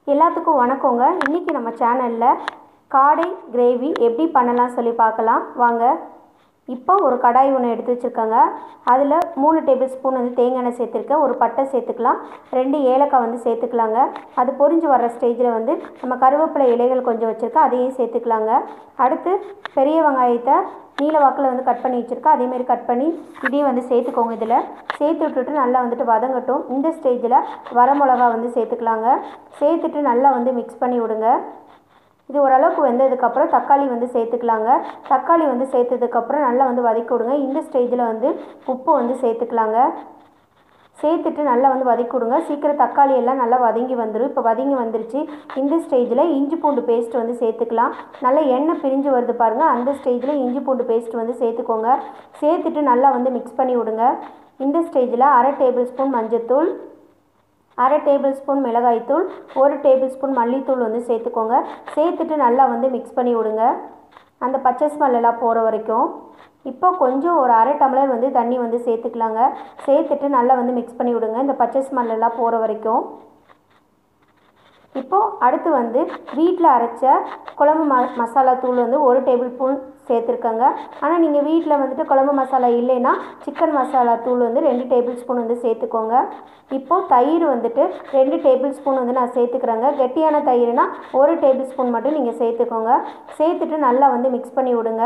எல்லாத்துக்கும் வணக்கங்க. இன்றைக்கி நம்ம சேனலில் காடை கிரேவி எப்படி பண்ணலாம் சொல்லி பார்க்கலாம் வாங்க. இப்போ ஒரு கடாய் ஒன்று எடுத்து வச்சுருக்கேங்க. அதில் 3 டேபிள் ஸ்பூன் வந்து தேங்காய் எண்ணெய் சேர்த்துருக்கேன். ஒரு பட்டை சேர்த்துக்கலாம், 2 ஏலக்காய் வந்து சேர்த்துக்கலாங்க. அது பொரிஞ்சு வர்ற ஸ்டேஜில் வந்து நம்ம கருவேப்பிலை இலைகள் கொஞ்சம் வச்சுருக்கேன், அதையும் சேர்த்துக்கலாங்க. அடுத்து பெரிய வெங்காயத்தை நீல வாக்கில் வந்து கட் பண்ணி வச்சுருக்கேன், அதேமாரி கட் பண்ணி இதையும் வந்து சேர்த்துக்கோங்க. இதில் சேர்த்து விட்டுட்டு நல்லா வந்துட்டு வதங்கட்டும். இந்த ஸ்டேஜில் வரமிளகா வந்து சேர்த்துக்கலாங்க. சேர்த்துட்டு நல்லா வந்து மிக்ஸ் பண்ணி விடுங்க. இது ஓரளவுக்கு வெந்ததுக்கப்புறம் தக்காளி வந்து சேர்த்துக்கலாங்க. தக்காளி வந்து சேர்த்ததுக்கப்புறம் நல்லா வந்து வதக்கி விடுங்க. இந்த ஸ்டேஜில் வந்து உப்பு வந்து சேர்த்துக்கலாங்க. சேர்த்துட்டு நல்லா வந்து வதக்கி விடுங்க. சீக்கிரம் தக்காளி எல்லாம் நல்லா வதங்கி வந்துடும். இப்போ வதங்கி வந்துருச்சு. இந்த ஸ்டேஜில் இஞ்சி பூண்டு பேஸ்ட் வந்து சேர்த்துக்கலாம். நல்லா எண்ணெய் பிரிஞ்சு வருது பாருங்கள், அந்த ஸ்டேஜில் இஞ்சி பூண்டு பேஸ்ட் வந்து சேர்த்துக்கோங்க. சேர்த்துட்டு நல்லா வந்து மிக்ஸ் பண்ணி விடுங்க. இந்த ஸ்டேஜில் 1/2 டேபிள் ஸ்பூன் மஞ்சள்தூள், 1/2 டேபிள் ஸ்பூன் மிளகாய்த்தூள், 1 டேபிள் ஸ்பூன் மல்லித்தூள் வந்து சேர்த்துக்கோங்க. சேர்த்துட்டு நல்லா வந்து மிக்ஸ் பண்ணி விடுங்க, அந்த பச்சை ஸ்மெல் எல்லாம் போகிற வரைக்கும். இப்போ கொஞ்சம் ஒரு 1/2 டம்ளர் வந்து தண்ணி வந்து சேர்த்துக்கலாங்க. சேர்த்துட்டு நல்லா வந்து மிக்ஸ் பண்ணி விடுங்க, இந்த பச்சை ஸ்மெல் எல்லாம் போகிற வரைக்கும். இப்போது அடுத்து வந்து வீட்டில் அரைச்ச குழம்பு மசாலா தூள் வந்து 1 டேபிள் ஸ்பூன் சேர்த்துருக்கேங்க. ஆனால் நீங்கள் வீட்டில் வந்துட்டு குழம்பு மசாலா இல்லைன்னா சிக்கன் மசாலா தூள் வந்து 2 டேபிள் ஸ்பூன் வந்து சேர்த்துக்கோங்க. இப்போது தயிர் வந்துட்டு 2 டேபிள் ஸ்பூன் வந்து நான் சேர்த்துக்கிறேங்க. கெட்டியான தயிர்னா 1 டேபிள் ஸ்பூன் மட்டும் நீங்கள் சேர்த்துக்கோங்க. சேர்த்துட்டு நல்லா வந்து மிக்ஸ் பண்ணி விடுங்க.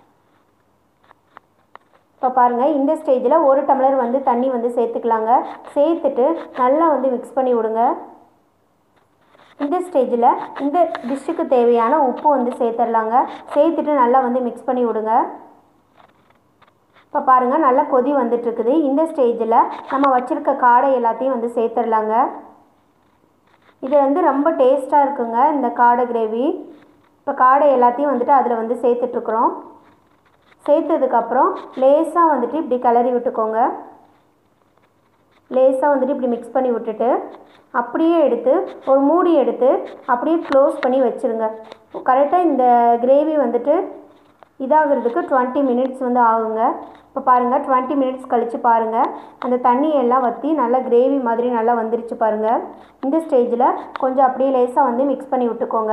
இப்போ பாருங்கள், இந்த ஸ்டேஜில் 1 டம்ளர் வந்து தண்ணி வந்து சேர்த்துக்கலாங்க. சேர்த்துட்டு நல்லா வந்து மிக்ஸ் பண்ணி விடுங்க. இந்த ஸ்டேஜில் இந்த டிஷ்ஷுக்கு தேவையான உப்பு வந்து சேர்த்துடலாங்க. சேர்த்துட்டு நல்லா வந்து மிக்ஸ் பண்ணி விடுங்க. இப்போ பாருங்கள், நல்லா கொதி வந்துட்டுருக்குது. இந்த ஸ்டேஜில் நம்ம வச்சுருக்க காடை எல்லாத்தையும் வந்து சேர்த்துடலாங்க. இது வந்து ரொம்ப டேஸ்ட்டாக இருக்குங்க இந்த காடை கிரேவி. இப்போ காடை எல்லாத்தையும் வந்துட்டு அதில் வந்து சேர்த்துட்ருக்குறோம். சேர்த்ததுக்கப்புறம் லேசாக வந்துட்டு இப்படி கிளறி விட்டுக்கோங்க. லேசாக வந்துட்டு இப்படி மிக்ஸ் பண்ணி விட்டுட்டு அப்படியே எடுத்து ஒரு மூடி எடுத்து அப்படியே க்ளோஸ் பண்ணி வச்சுருங்க. கரெக்டாக இந்த கிரேவி வந்துட்டு இதாகிறதுக்கு 20 மினிட்ஸ் வந்து ஆகுங்க. இப்போ பாருங்கள், 20 மினிட்ஸ் கழித்து பாருங்கள், அந்த தண்ணியெல்லாம் வற்றி நல்லா கிரேவி மாதிரி நல்லா வந்துருச்சு பாருங்கள். இந்த ஸ்டேஜில் கொஞ்சம் அப்படியே லேசாக வந்து மிக்ஸ் பண்ணி விட்டுக்கோங்க.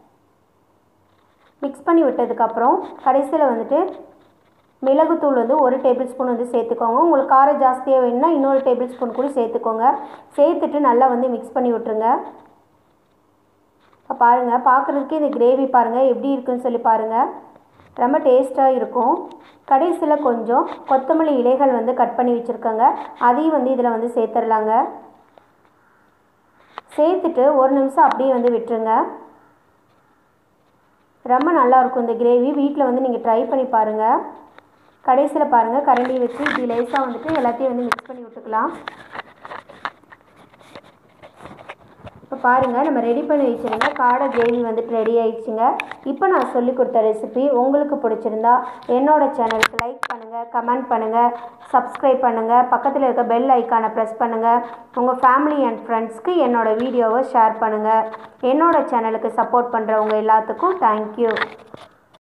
மிக்ஸ் பண்ணி விட்டதுக்கப்புறம் கடைசியில் வந்துட்டு மிளகுத்தூள் வந்து 1 டேபிள் ஸ்பூன் வந்து சேர்த்துக்கோங்க. உங்களுக்கு காரம் ஜாஸ்தியாக வேணும்னா இன்னொரு டேபிள் ஸ்பூன் கூட சேர்த்துக்கோங்க. சேர்த்துட்டு நல்லா வந்து மிக்ஸ் பண்ணி விட்டுருங்க. இப்போ பாருங்கள், பார்க்குறதுக்கே இந்த கிரேவி பாருங்கள் எப்படி இருக்குன்னு சொல்லி பாருங்கள், ரொம்ப டேஸ்ட்டாக இருக்கும். கடைசியில் கொஞ்சம் கொத்தமல்லி இலைகள் வந்து கட் பண்ணி வச்சுருக்கோங்க, அதையும் வந்து இதில் வந்து சேர்த்துடலாங்க. சேர்த்துட்டு 1 நிமிஷம் அப்படியே வந்து விட்டுருங்க. ரொம்ப நல்லாயிருக்கும் இந்த கிரேவி. வீட்டில் வந்து நீங்கள் ட்ரை பண்ணி பாருங்கள். கடைசியில் பாருங்கள், கரண்டி வச்சு இப்படி லேசாக வந்துட்டு எல்லாத்தையும் வந்து மிக்ஸ் பண்ணி விட்டுக்கலாம். இப்போ பாருங்கள், நம்ம ரெடி பண்ணி வச்சுருங்க காடை கிரேவி வந்துட்டு ரெடி ஆகிடுச்சுங்க. இப்போ நான் சொல்லி கொடுத்த ரெசிபி உங்களுக்கு பிடிச்சிருந்தா என்னோடய சேனலுக்கு லைக் பண்ணுங்கள், கமெண்ட் பண்ணுங்கள், சப்ஸ்கிரைப் பண்ணுங்கள், பக்கத்தில் இருக்க பெல் ஐக்கானை ப்ரெஸ் பண்ணுங்கள். உங்கள் ஃபேமிலி அண்ட் ஃப்ரெண்ட்ஸ்க்கு என்னோடய வீடியோவை ஷேர் பண்ணுங்கள். என்னோடய சேனலுக்கு சப்போர்ட் பண்ணுறவங்க எல்லாத்துக்கும் தேங்க்யூ.